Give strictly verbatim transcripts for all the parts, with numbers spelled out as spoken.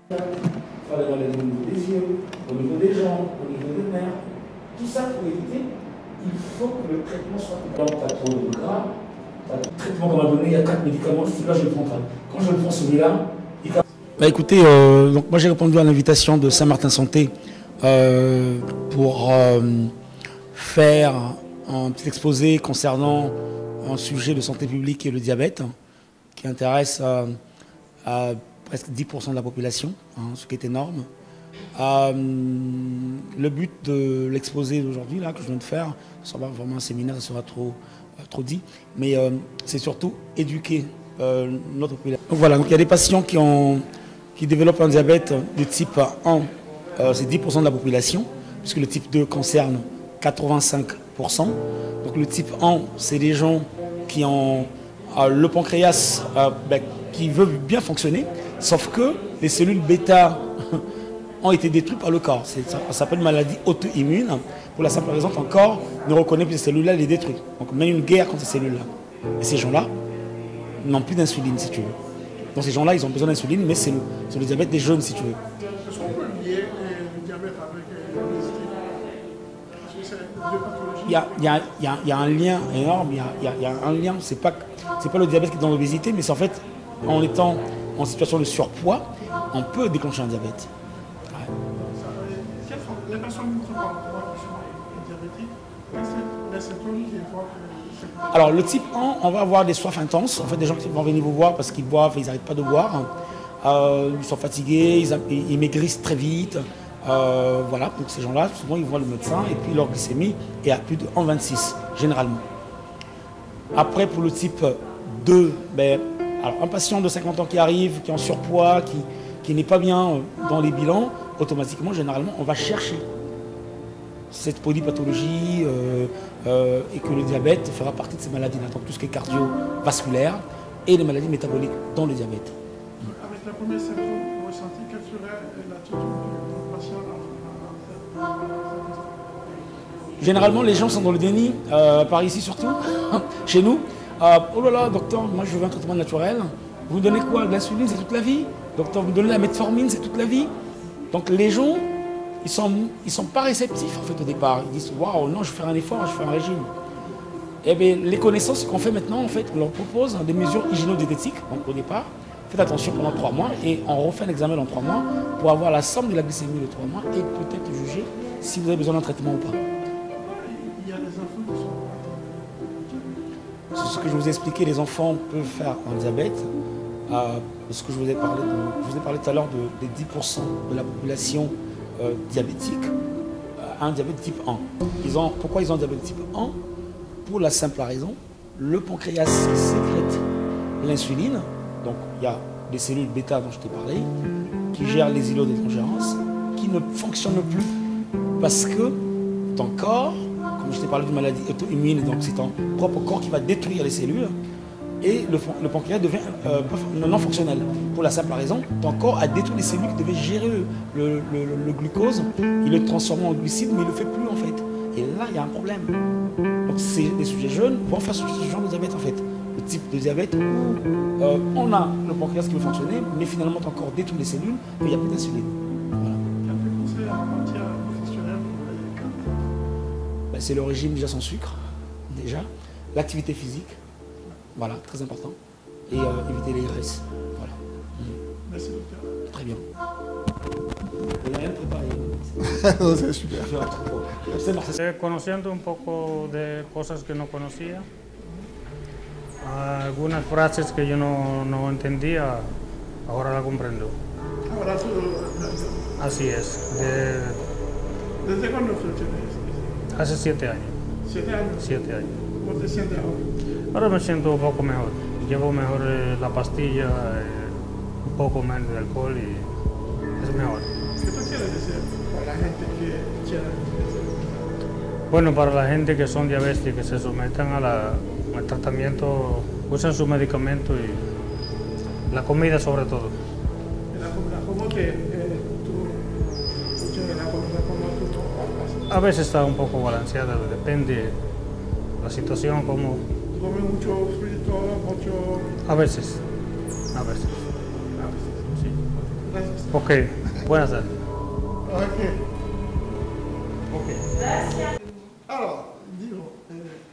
Faire les maladies au niveau des yeux, au niveau des jambes, au niveau des nerfs. Tout ça pour éviter, il faut que le traitement soit complet. Pas trop de gras. Le traitement qu'on m'a donné, il y a quatre médicaments, celui-là je le prends pas. Quand je le prends celui-là, il... Bah écoutez, euh, donc moi j'ai répondu à l'invitation de Saint-Martin Santé euh, pour euh, faire un petit exposé concernant un sujet de santé publique et le diabète qui intéresse à, à presque dix pour cent de la population, hein, ce qui est énorme. Euh, le but de l'exposé d'aujourd'hui, là, que je viens de faire, ce sera vraiment un séminaire, ça sera trop, euh, trop dit, mais euh, c'est surtout éduquer euh, notre population. Donc voilà, donc il y a des patients qui, ont, qui développent un diabète de type un, euh, c'est dix pour cent de la population, puisque le type deux concerne quatre-vingt-cinq pour cent. Donc le type un, c'est des gens qui ont euh, le pancréas euh, ben, qui veut bien fonctionner, sauf que les cellules bêta ont été détruites par le corps. Ça, ça s'appelle maladie auto-immune. Pour la simple raison qu'un corps ne reconnaît plus ces cellules-là, il les détruit. Donc on mène une guerre contre ces cellules-là. Et ces gens-là n'ont plus d'insuline, si tu veux. Donc ces gens-là, ils ont besoin d'insuline, mais c'est le, le diabète des jeunes, si tu veux. Est-ce qu'on peut lier le diabète avec l'obésité? Parce que c'est deux pathologies. Il y a, il y a, il y a, il y a un lien énorme, il y a, il y a, il y a un lien. C'est pas, c'est pas le diabète qui est dans l'obésité, mais c'est en fait, en étant en situation de surpoids, on peut déclencher un diabète. Les personnes qui sont diabétiques, les symptômes qui évoquent. Alors le type un, on va avoir des soifs intenses. En fait, des gens qui vont venir vous voir parce qu'ils boivent, ils n'arrêtent pas de boire. Euh, ils sont fatigués, ils, ils maigrissent très vite. Euh, voilà, donc ces gens-là, souvent ils voient le médecin et puis leur glycémie est à plus de un virgule vingt-six généralement. Après, pour le type deux, ben, alors, un patient de cinquante ans qui arrive, qui est en surpoids, qui, qui n'est pas bien dans les bilans, automatiquement, généralement, on va chercher cette polypathologie euh, euh, et que le diabète fera partie de ces maladies-là, donc tout ce qui est cardiovasculaire et les maladies métaboliques dans le diabète. Avec la première symptôme ressentie, quelle serait l'attitude du patient? Généralement, les gens sont dans le déni, euh, par ici surtout, chez nous. Euh, oh là là, docteur, moi je veux un traitement naturel. Vous me donnez quoi? De l'insuline, c'est toute la vie. Docteur, vous me donnez la metformine, c'est toute la vie. Donc les gens, ils sont, ils sont pas réceptifs en fait au départ. Ils disent waouh, non, je vais faire un effort, je vais faire un régime. Et bien les connaissances qu'on fait maintenant, en fait, on leur propose des mesures hygiéno-diététiques. Donc au départ, faites attention pendant trois mois et on refait un examen dans trois mois pour avoir la somme de la glycémie de trois mois et peut-être juger si vous avez besoin d'un traitement ou pas. Il y a des enfants qui sont. C'est ce que je vous ai expliqué, les enfants peuvent faire un diabète. Euh, ce que je vous ai parlé, de, je vous ai parlé tout à l'heure de, des dix pour cent de la population euh, diabétique a euh, un diabète type un. Ils ont, pourquoi ils ont un diabète type un? Pour la simple raison, le pancréas sécrète l'insuline, donc il y a des cellules bêta dont je t'ai parlé, qui gèrent les îlots d'étrangérance, qui ne fonctionnent plus parce que ton corps, comme je t'ai parlé d'une maladie auto-immune, donc c'est ton propre corps qui va détruire les cellules, et le, le pancréas devient euh, non fonctionnel. Pour la simple raison, ton corps a détruit les cellules qui devaient gérer le, le, le, le glucose, il le transforme en glucide, mais il ne le fait plus en fait. Et là, il y a un problème. Donc les sujets jeunes vont faire ce genre de diabète en fait. Le type de diabète où euh, on a le pancréas qui veut fonctionner, mais finalement ton corps détruit les cellules et il n'y a plus d'insuline. Voilà. Ben, c'est le régime déjà sans sucre, déjà. L'activité physique. Voilà, très important. Et euh, éviter les graisses. Voilà. Merci docteur. Très bien. Il n'y a rien préparé. No, c'est super. Eh, conociendo un poco de cosas que no conocía, algunas frases que yo no, no entendía, ahora la comprendo. Ahora tú. Así es. De, ¿Desde cuándo tienes? hace siete años. ¿Siete años? Siete años. ¿Cómo te sientes ahora? Ahora me siento un poco mejor. Llevo mejor eh, la pastilla, eh, un poco menos de alcohol y es mejor. ¿Qué tú quieres decir para la gente que quiera? Bueno, para la gente que son diabéticos, que se sometan a la, al tratamiento, usen su medicamento y la comida sobre todo. La comida, ¿cómo que eh, tú escuchas la comida como tú? A veces está un poco balanceada, depende de la situación, como... ¿Comes mucho frito, mucho...? A veces, a veces, A veces. sí. résiste. Ok, buenas tardes. Ok. Ok. Alors, dis-nous, euh,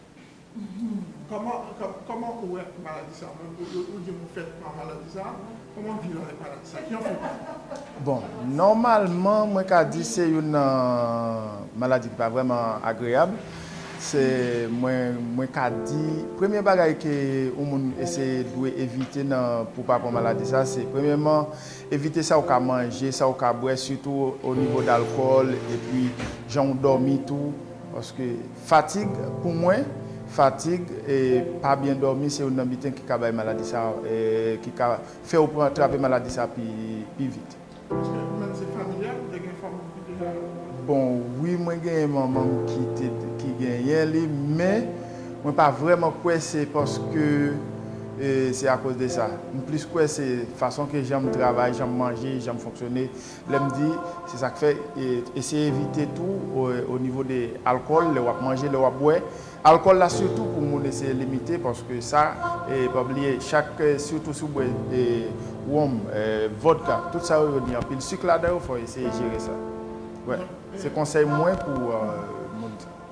comment, com- comment vous êtes maladie ça? Vous dites vous faites pas maladie ça? Comment vivre avec maladie ça? Qui en fait pas? Bon, normalement, moi, quand je dis c'est une euh, maladie qui n'est pas vraiment agréable, c'est moi, moi quand je dis, premier bagage que on essaie d'éviter pour ne pas avoir maladie, ça, c'est premièrement éviter ça au cas manger, ça au cas boire, surtout au niveau d'alcool, et puis j'en dormi tout, parce que fatigue, pour moi, fatigue et pas bien dormir, c'est un habitant qui a maladie ça, et qui a fait au point attraper maladie ça plus, plus vite. Parce que même c'est familial, vous avez une femme qui déjà... Bon, oui, moi j'ai une maman qui qui gagne, mais moi pas vraiment quoi c'est parce que euh, c'est à cause de ça. Plus quoi c'est la façon que j'aime travailler, j'aime manger, j'aime fonctionner. Là me dit c'est ça que fait et essayer d'éviter tout au, au niveau de l'alcool, le wap manger, le wap boire. Alcool là surtout pour nous laisser limiter parce que ça et pas oublier chaque surtout si vous boire des rhum, euh, vodka, tout ça il y a un peu de sucre là-dedans, il faut essayer de gérer ça. Ouais, c'est conseil moins pour euh, monde.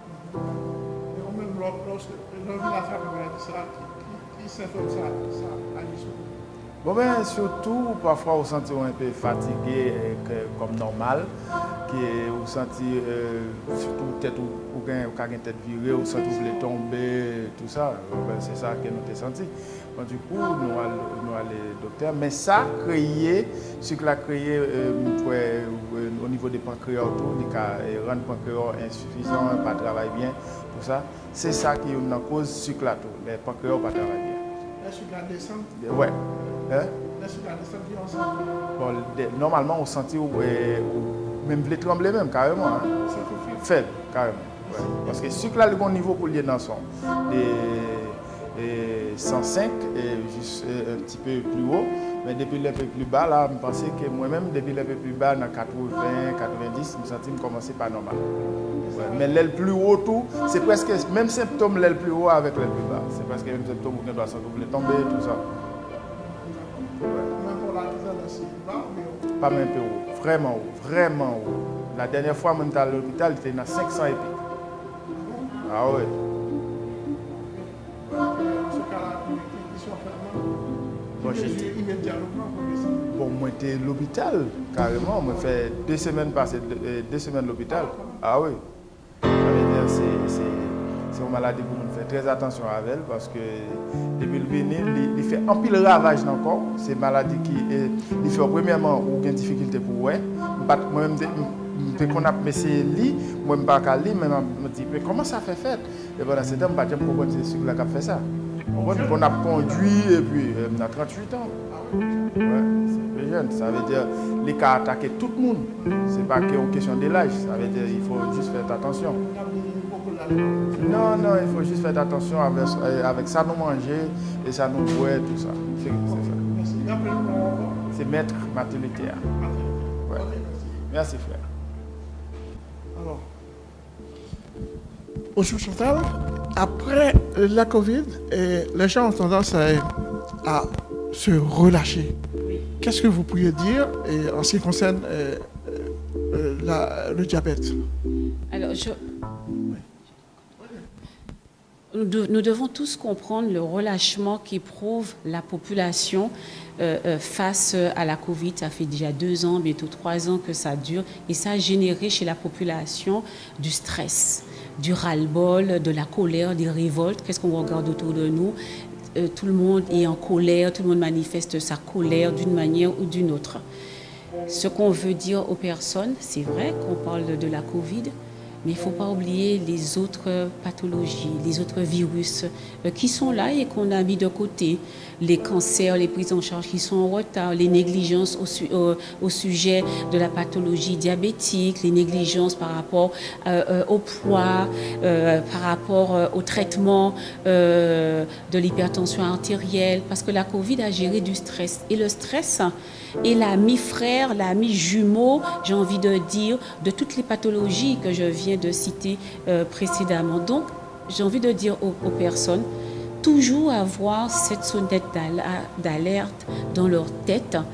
Et même lorsque l'homme la femme maladie ça, qui symptôme ça, ça agit sur vous? Bon ben surtout parfois on sent un peu fatigué euh, comme normal, qui on sent euh, surtout tête ou ou gain ou une tête virée, on sent vous voulez tomber, tout ça. Ben, c'est ça que nous avons senti. Bon, du coup nous allons nous aller docteur, mais ça créé ce que l'a créé euh, euh, au niveau des pancréas tout, il a rendre pancréas insuffisant, pas travailler bien, tout ça. C'est ça qui est une cause sucre là tout, les pancréas pas travailler bien. Est-ce que la descente? Ouais. Hein? Est-ce que la descente vient ensemble? Bon, de, normalement, on sentit ou, euh, ou même les trembler même carrément. Hein? C'est tout fait. Faible, carrément. Ouais. Parce que ce là, le bon niveau pour lier dans son. Et, et cent cinq, et juste euh, un petit peu plus haut. Mais depuis le peu plus bas, là, je pensais que moi-même, depuis le peu plus bas, dans quatre-vingts, quatre-vingt-dix, je me sentais commencer pas normal. Ouais. Mais l'aile plus haut, tout, c'est presque même symptôme l'aile plus haut avec l'aile plus bas. C'est presque le même symptôme où on doit s'envoler tomber, tout ça. Même pour la descente, c'est bas, mais Pas même peu haut, vraiment haut, vraiment haut. La dernière fois, même à l'hôpital, il était à cinq cents et pics. Ah ouais. dans ce cas-là, ils sont fermés. Bon, Ils j'étais- mesurent immédiatement pour descendre. Bon, moi, j'étais à l'hôpital, carrément. Moi, fait deux semaines passées, deux, euh, deux semaines à l'hôpital. Ah oui. Ça veut dire c'est c'est c'est une maladie pour nous faire très attention à elle parce que depuis le venir, il, il fait un pile ravage dans le corps. C'est une maladie qui est, il fait premièrement ou une difficulté pour ouais. Moi-même, je qu'on a essayé lit, moi je ne pas qu'à lire, mais je me dis mais comment ça fait fait? Et pendant ce temps, je ne sais pas pourquoi c'est celui là qui a fait ça. On a conduit et puis euh, on a trente-huit ans. Ouais, c'est jeune. Ça veut dire les cas attaquer tout le monde. C'est pas qu'une question de l'âge. Ça veut dire il faut juste faire attention. Non, non, il faut juste faire attention avec, avec ça nous manger et ça nous boire, tout ça. C'est ça. C'est maître Mathieu-Luther. Ouais. Merci frère. Alors, Bonjour Chantal, après la Covid, eh, les gens ont tendance à, à se relâcher. Qu'est-ce que vous pourriez dire eh, en ce qui concerne eh, euh, la- le diabète? Alors, je... Nous, de- nous devons tous comprendre le relâchement qu'éprouve la population euh, euh, face à la Covid. Ça fait déjà deux ans, bientôt trois ans que ça dure. Et ça a généré chez la population du stress, du ras-le-bol, de la colère, des révoltes. Qu'est-ce qu'on regarde autour de nous? Euh, tout le monde est en colère, tout le monde manifeste sa colère d'une manière ou d'une autre. Ce qu'on veut dire aux personnes, c'est vrai qu'on parle de, de la Covid, mais il ne faut pas oublier les autres pathologies, les autres virus euh, qui sont là et qu'on a mis de côté. Les cancers, les prises en charge qui sont en retard, les négligences au, su- au- au sujet de la pathologie diabétique, les négligences par rapport euh, euh, au poids, euh, par rapport euh, au traitement euh, de l'hypertension artérielle, parce que la Covid a géré du stress. Et le stress est l'ami frère, l'ami jumeau, j'ai envie de dire, de toutes les pathologies que je viens de citer euh, précédemment. Donc, j'ai envie de dire aux, aux personnes, toujours avoir cette sonnette d'al- d'alerte dans leur tête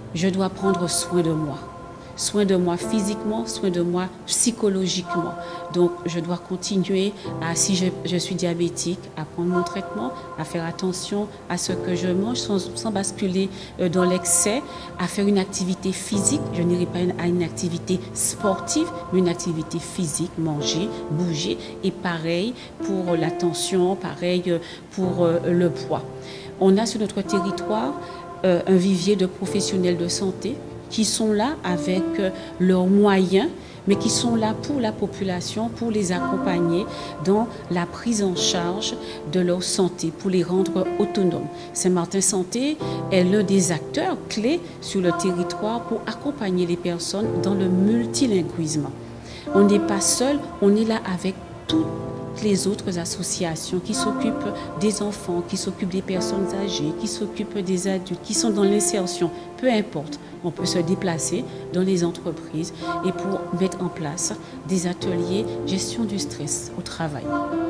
je dois prendre soin de moi. Soin de moi physiquement, soin de moi psychologiquement. Donc, je dois continuer, à, si je, je suis diabétique, à prendre mon traitement, à faire attention à ce que je mange sans, sans basculer dans l'excès, à faire une activité physique. Je n'irai pas à une activité sportive, mais une activité physique, manger, bouger. Et pareil pour la tension, pareil pour le poids. On a sur notre territoire euh, un vivier de professionnels de santé qui sont là avec leurs moyens, mais qui sont là pour la population, pour les accompagner dans la prise en charge de leur santé, pour les rendre autonomes. Saint-Martin Santé est l'un des acteurs clés sur le territoire pour accompagner les personnes dans le multilinguisme. On n'est pas seul, on est là avec toutes les autres associations qui s'occupent des enfants, qui s'occupent des personnes âgées, qui s'occupent des adultes, qui sont dans l'insertion, peu importe. On peut se déplacer dans les entreprises et pour mettre en place des ateliers gestion du stress au travail.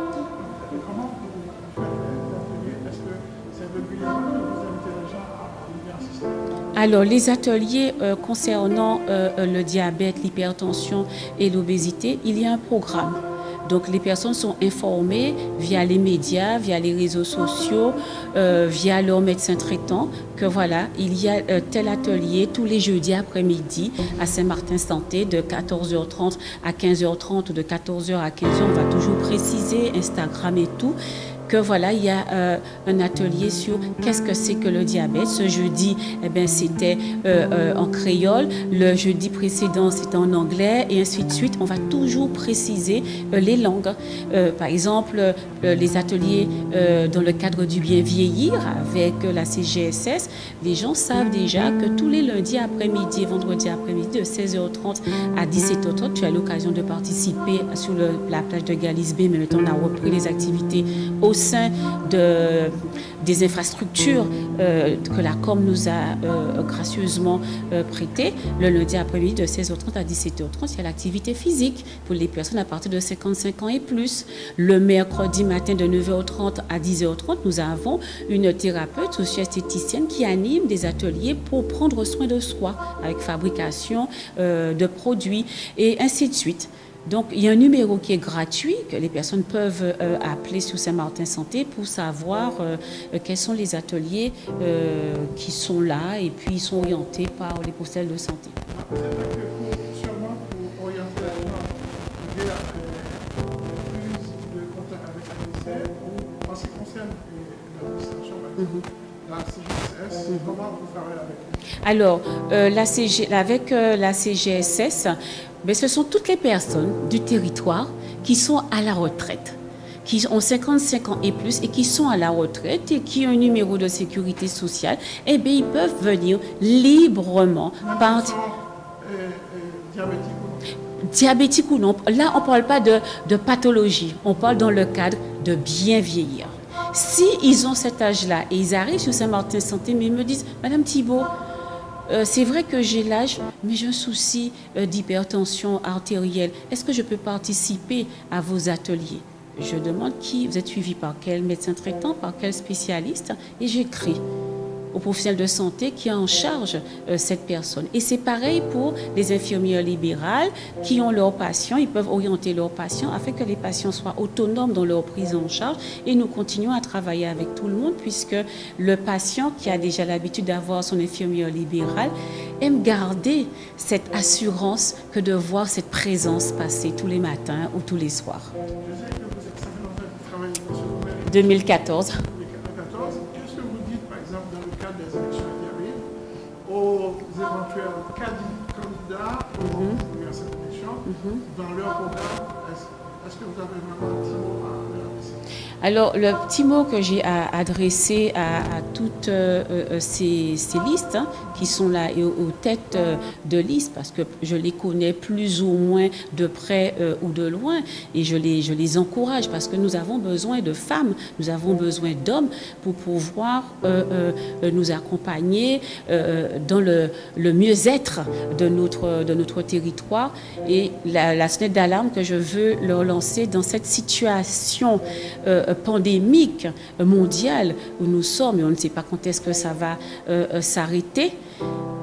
Comment vous faites les ateliers? Est-ce que c'est régulièrement que vous invitez les gens à venir assister? Alors, les ateliers euh, concernant euh, le diabète, l'hypertension et l'obésité, il y a un programme. Donc, les personnes sont informées via les médias, via les réseaux sociaux, euh, via leur médecin traitant, que voilà, il y a euh, tel atelier tous les jeudis après-midi à Saint-Martin Santé de quatorze heures trente à quinze heures trente ou de quatorze heures à quinze heures. On va toujours préciser, Instagram et tout, que voilà, il y a euh, un atelier sur qu'est-ce que c'est que le diabète. Ce jeudi, eh ben, c'était euh, euh, en créole. Le jeudi précédent, c'était en anglais et ainsi de suite. On va toujours préciser euh, les langues. Euh, par exemple, euh, les ateliers euh, dans le cadre du bien vieillir avec euh, la C G S S. Les gens savent déjà que tous les lundis après-midi et vendredis après-midi de seize heures trente à dix-sept heures trente, tu as l'occasion de participer sur le, la plage de Galisbé. Mais maintenant, on a repris les activités au sein de, des infrastructures euh, que la Com nous a euh, gracieusement euh, prêtées. Le lundi après-midi de seize heures trente à dix-sept heures trente, il y a l'activité physique pour les personnes à partir de cinquante-cinq ans et plus. Le mercredi matin de neuf heures trente à dix heures trente, nous avons une thérapeute socio-esthéticienne qui anime des ateliers pour prendre soin de soi avec fabrication euh, de produits et ainsi de suite. Donc, il y a un numéro qui est gratuit, que les personnes peuvent euh, appeler sur Saint-Martin Santé pour savoir euh, quels sont les ateliers euh, qui sont là et puis ils sont orientés par les professionnels de santé. C'est vrai que pour, sûrement pour orienter les gens vers euh, plus de contact avec la ministère ou en ce qui concerne l'administration, mm-hmm. la C G S S, mm-hmm. comment vous ferez avec eux? Alors, euh, la C G, avec euh, la C G S S, mais ce sont toutes les personnes du territoire qui sont à la retraite, qui ont cinquante-cinq ans et plus et qui sont à la retraite et qui ont un numéro de sécurité sociale. Eh bien, ils peuvent venir librement. Par... Sont, euh, euh, diabétiques ou non? Diabétiques ou non. Là, on ne parle pas de, de pathologie. On parle dans le cadre de bien vieillir. Si ils ont cet âge-là et ils arrivent sur Saint-Martin Santé, mais ils me disent, Madame Thibault, Euh, c'est vrai que j'ai l'âge, mais j'ai un souci euh, d'hypertension artérielle. Est-ce que je peux participer à vos ateliers? Je demande qui, vous êtes suivi par quel médecin traitant, par quel spécialiste, et j'écris au professionnel de santé qui est en charge euh, cette personne. Et c'est pareil pour les infirmières libérales qui ont leurs patients, ils peuvent orienter leurs patients afin que les patients soient autonomes dans leur prise en charge. Et nous continuons à travailler avec tout le monde puisque le patient qui a déjà l'habitude d'avoir son infirmière libérale aime garder cette assurance que de voir cette présence passer tous les matins ou tous les soirs. Je sais que vous êtes, ça fait longtemps que vous travaillez sur vous-même. deux mille quatorze. Qu'est-ce que vous dites, par exemple, dans le cadre des élections qui arrivent, aux éventuels candidats mm-hmm. à cette élection, mm-hmm. dans leur programme, est-ce, est-ce que vous avez vraiment un petit mot à leur adresser? Alors, le petit mot que j'ai à adresser à, à toutes euh, euh, ces, ces listes hein, qui sont là et aux, aux têtes euh, de liste, parce que je les connais plus ou moins de près euh, ou de loin, et je les, je les encourage parce que nous avons besoin de femmes, nous avons besoin d'hommes pour pouvoir euh, euh, nous accompagner euh, dans le, le mieux-être de notre, de notre territoire. Et la, la sonnette d'alarme que je veux leur lancer dans cette situation euh, pandémique mondiale où nous sommes et on ne sait pas quand est-ce que ça va euh, s'arrêter,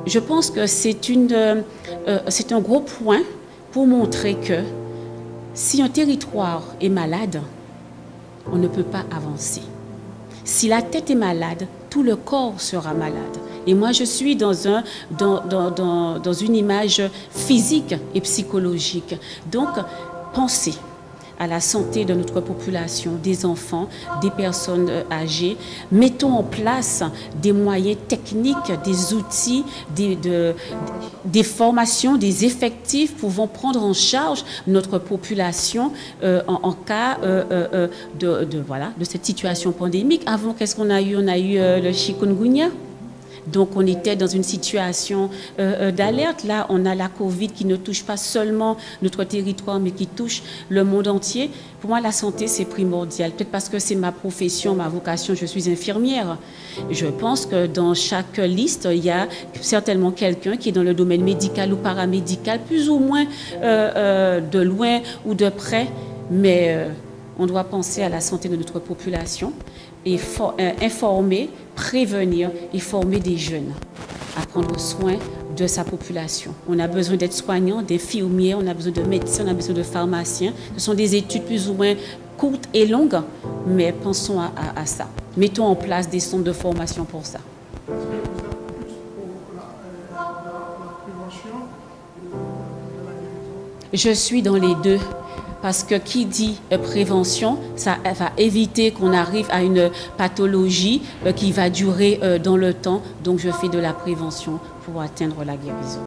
je pense que c'est une, euh, c'est un gros point pour montrer que si un territoire est malade, on ne peut pas avancer. Si la tête est malade, tout le corps sera malade. Et moi, je suis dans, un, dans, dans, dans, dans une image physique et psychologique. Donc, pensez à la santé de notre population, des enfants, des personnes âgées. Mettons en place des moyens techniques, des outils, des, de, des formations, des effectifs pouvant prendre en charge notre population euh, en, en cas euh, euh, de, de, voilà, de cette situation pandémique. Avant, qu'est-ce qu'on a eu? On a eu euh, le chikungunya. Donc, on était dans une situation euh, d'alerte. Là, on a la Covid qui ne touche pas seulement notre territoire, mais qui touche le monde entier. Pour moi, la santé, c'est primordial. Peut-être parce que c'est ma profession, ma vocation, je suis infirmière. Je pense que dans chaque liste, il y a certainement quelqu'un qui est dans le domaine médical ou paramédical, plus ou moins euh, euh, de loin ou de près. Mais euh, on doit penser à la santé de notre population et for, euh, informer, prévenir et former des jeunes à prendre soin de sa population. On a besoin d'être soignants, d'infirmiers, on a besoin de médecins, on a besoin de pharmaciens. Ce sont des études plus ou moins courtes et longues, mais pensons à, à, à ça. Mettons en place des centres de formation pour ça. Est-ce que vous êtes plus pour la, la, la prévention ou la guérison? Je suis dans les deux. Parce que qui dit euh, prévention, ça va éviter qu'on arrive à une pathologie euh, qui va durer euh, dans le temps. Donc je fais de la prévention pour atteindre la guérison.